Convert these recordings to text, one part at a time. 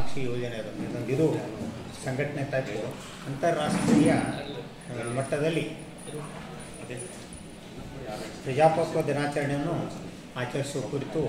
ಮಹತ್ವಾಕಾಂಕ್ಷಿ ಯೋಜನೆ ಅದು. ಇದು ಸಂಘಟನೆ ಟೈಪ್ ಅಂತಾರಾಷ್ಟ್ರೀಯ ಮಟ್ಟದಲ್ಲಿ ಪ್ರಜಾಪ್ರಭುತ್ವ ದಿನಾಚರಣೆಯನ್ನು ಆಚರಿಸುವ ಕುರಿತು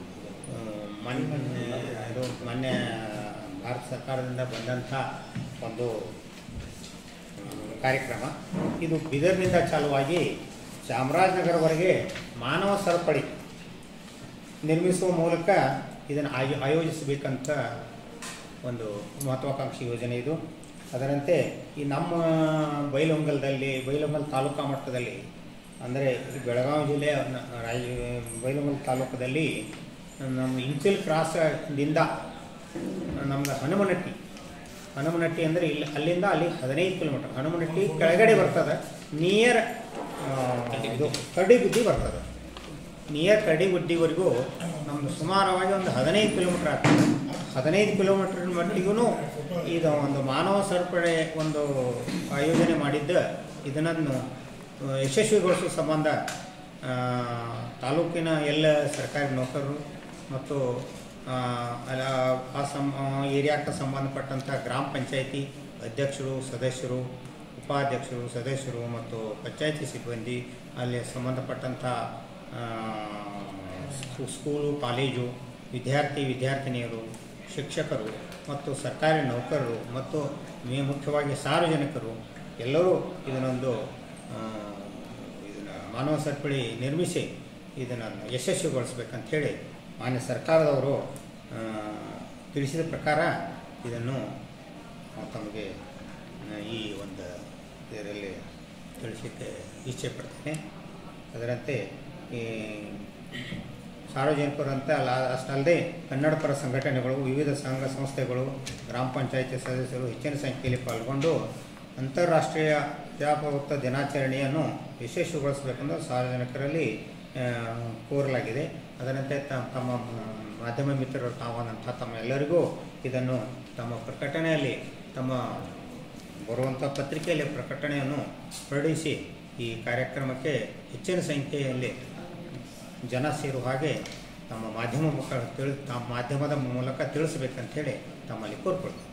ಮೊನ್ನೆ ಭಾರತ ಸರ್ಕಾರದಿಂದ ಬಂದಂಥ ಒಂದು ಕಾರ್ಯಕ್ರಮ. ಇದು ಬೀದರ್ನಿಂದ ಚಾಲುವಾಗಿ ಚಾಮರಾಜನಗರವರೆಗೆ ಮಾನವ ಸರಪಳಿ ನಿರ್ಮಿಸುವ ಮೂಲಕ ಇದನ್ನು ಆಯೋಜಿಸಬೇಕಂತ ಒಂದು ಮಹತ್ವಾಕಾಂಕ್ಷಿ ಯೋಜನೆ ಇದು. ಅದರಂತೆ ಈ ನಮ್ಮ ಬೈಲಹೊಂಗಲ ತಾಲೂಕಾ ಮಟ್ಟದಲ್ಲಿ, ಅಂದರೆ ಬೆಳಗಾವಿ ಜಿಲ್ಲೆಯ ಬೈಲಹೊಂಗಲ ತಾಲೂಕದಲ್ಲಿ ನಮ್ಮ ಇಂಚಿಲ್ ಕ್ರಾಸದಿಂದ ನಮ್ಗೆ ಹನುಮನಟ್ಟಿ ಅಂದರೆ ಅಲ್ಲಿಂದ ಅಲ್ಲಿ 15 ಕಿಲೋಮೀಟರ್. ಹನುಮನಟ್ಟಿ ಕೆಳಗಡೆ ಬರ್ತದೆ, ನಿಯರ್ ಇದು ಕರಡಿಗುಡ್ಡಿ ಬರ್ತದೆ. ನಿಯರ್ ಕರಡಿಗುಡ್ಡಿವರೆಗೂ ನಮ್ದು ಸುಮಾರವಾಗಿ ಒಂದು 15 ಕಿಲೋಮೀಟರ್ ಆಗ್ತದೆ. 15 ಕಿಲೋಮೀಟರ್ ಮಟ್ಟಿಗೂ ಇದು ಒಂದು ಮಾನವ ಸರಪಳಿ ಒಂದು ಆಯೋಜನೆ ಮಾಡಿದ್ದು. ಇದನ್ನು ಯಶಸ್ವಿಗೊಳಿಸುವ ಸಂಬಂಧ ತಾಲೂಕಿನ ಎಲ್ಲ ಸರ್ಕಾರಿ ನೌಕರರು ಮತ್ತು ಏರಿಯಾಕ್ಕೆ ಸಂಬಂಧಪಟ್ಟಂಥ ಗ್ರಾಮ ಪಂಚಾಯಿತಿ ಅಧ್ಯಕ್ಷರು, ಸದಸ್ಯರು, ಉಪಾಧ್ಯಕ್ಷರು, ಸದಸ್ಯರು ಮತ್ತು ಪಂಚಾಯಿತಿ ಸಿಬ್ಬಂದಿ, ಅಲ್ಲಿ ಸಂಬಂಧಪಟ್ಟಂಥ ಸ್ಕೂಲು, ಕಾಲೇಜು, ವಿದ್ಯಾರ್ಥಿನಿಯರು, ಶಿಕ್ಷಕರು ಮತ್ತು ಸರ್ಕಾರಿ ನೌಕರರು ಮತ್ತು ಮುಖ್ಯವಾಗಿ ಸಾರ್ವಜನಿಕರು ಎಲ್ಲರೂ ಇದನ್ನೊಂದು ಮಾನವ ಸರಪಳಿ ನಿರ್ಮಿಸಿ ಇದನ್ನು ಯಶಸ್ವಿಗೊಳಿಸ್ಬೇಕಂತ ಹೇಳಿ ಮಾನ್ಯ ಸರ್ಕಾರದವರು ತಿಳಿಸಿದ ಪ್ರಕಾರ ಇದನ್ನು ತಮಗೆ ಈ ಒಂದು ಇದರಲ್ಲಿ ತಿಳಿಸಲಿಕ್ಕೆ ಇಚ್ಛೆ ಪಡ್ತೇನೆ. ಅದರಂತೆ ಈ ಸಾರ್ವಜನಿಕರಂತೆ ಅಷ್ಟಲ್ಲದೆ ಕನ್ನಡ ಪರ ಸಂಘಟನೆಗಳು, ವಿವಿಧ ಸಂಘ ಸಂಸ್ಥೆಗಳು, ಗ್ರಾಮ ಪಂಚಾಯಿತಿ ಸದಸ್ಯರು ಹೆಚ್ಚಿನ ಸಂಖ್ಯೆಯಲ್ಲಿ ಪಾಲ್ಗೊಂಡು ಅಂತಾರಾಷ್ಟ್ರೀಯ ಪ್ರಜಾಪ್ರಭುತ್ವ ದಿನಾಚರಣೆಯನ್ನು ಯಶಸ್ವಿಗೊಳಿಸಬೇಕೆಂದು ಸಾರ್ವಜನಿಕರಲ್ಲಿ ಕೋರಲಾಗಿದೆ. ಅದರಂತೆ ತಮ್ಮ ಮಾಧ್ಯಮ ಮಿತ್ರರು ತಾವಾದಂಥ ತಮ್ಮ ಎಲ್ಲರಿಗೂ ಇದನ್ನು ತಮ್ಮ ಪ್ರಕಟಣೆಯಲ್ಲಿ, ತಮ್ಮ ಬರುವಂಥ ಪತ್ರಿಕೆಯಲ್ಲಿ ಪ್ರಕಟಣೆಯನ್ನು ಹೊರಡಿಸಿ ಈ ಕಾರ್ಯಕ್ರಮಕ್ಕೆ ಹೆಚ್ಚಿನ ಸಂಖ್ಯೆಯಲ್ಲಿ ಜನ ಸೇರುವ ಹಾಗೆ ತಮ್ಮ ಮಾಧ್ಯಮದ ಮೂಲಕ ತಿಳಿಸಬೇಕಂತೇಳಿ ತಮ್ಮಲ್ಲಿ ಕೋರ್ಕೊಳ್ತೀವಿ.